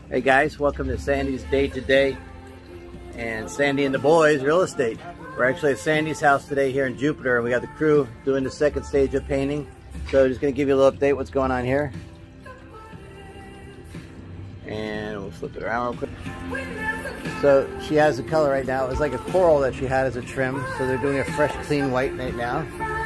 Hey guys, welcome to Sandy's Day to Day and Sandy and the Boys Real Estate. We're actually at Sandy's house today here in Jupiter, and we got the crew doing the second stage of painting. So just going to give you a little update what's going on here. And we'll flip it around real quick. So she has the color right now. It was like a coral that she had as a trim. So they're doing a fresh, clean white right now.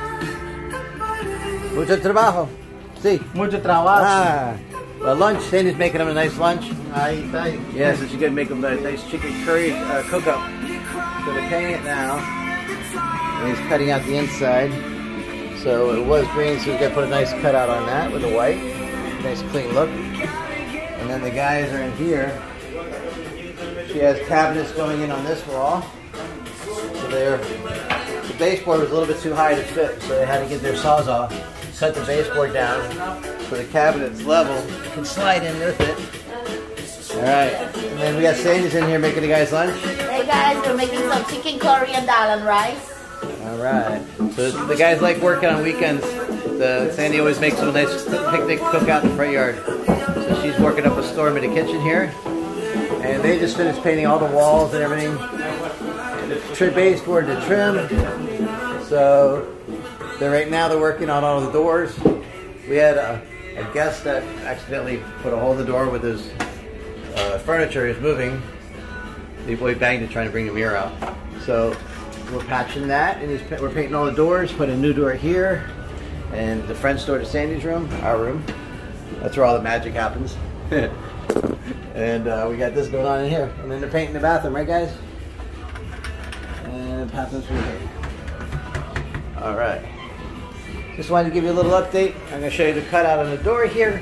Mucho trabajo. Sí. Mucho trabajo. Well, lunch. Sandy's making them a nice lunch. Ahí está. Yeah, so she's going to make them a nice chicken curry cook-up. So they're painting it now. And he's cutting out the inside. So it was green, so we've got to put a nice cutout on that with the white. Nice clean look. And then the guys are in here. She has cabinets going in on this wall. So the baseboard was a little bit too high to fit, so they had to get their sawzall, cut the baseboard down so the cabinet's level. You can slide in with it. Alright, and then we got Sandy's in here making the guys lunch. Hey guys, we're making some chicken curry and dal and rice. Alright, so the guys like working on weekends. Sandy always makes a nice picnic cookout in the front yard. So she's working up a storm in the kitchen here. And they just finished painting all the walls and everything. The baseboard to trim. So right now they're working on all the doors. We had a guest that accidentally put a hole in the door with his furniture. He was moving. The boy banged it trying to bring the mirror out. So we're patching that, and we're painting all the doors. Put a new door here, and the French door to Sandy's room, our room. That's where all the magic happens. And we got this going on in here. And then they're painting the bathroom, right guys? And the bathroom's right here. Alright. Just wanted to give you a little update. I'm going to show you the cutout on the door here.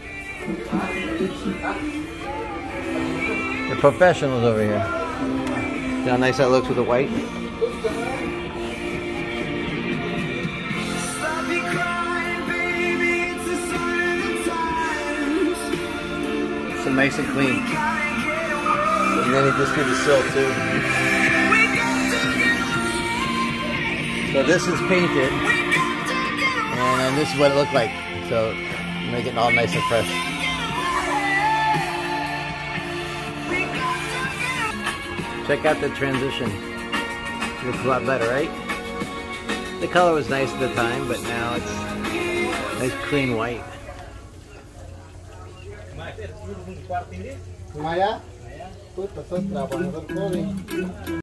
The professionals over here. See how nice that looks with the white? So nice and clean. And then he just did the sill too. So this is painted, and then this is what it looked like. So make it all nice and fresh. Check out the transition. It looks a lot better, right? The color was nice at the time, but now it's nice clean white. Maya, tú estás trabajando con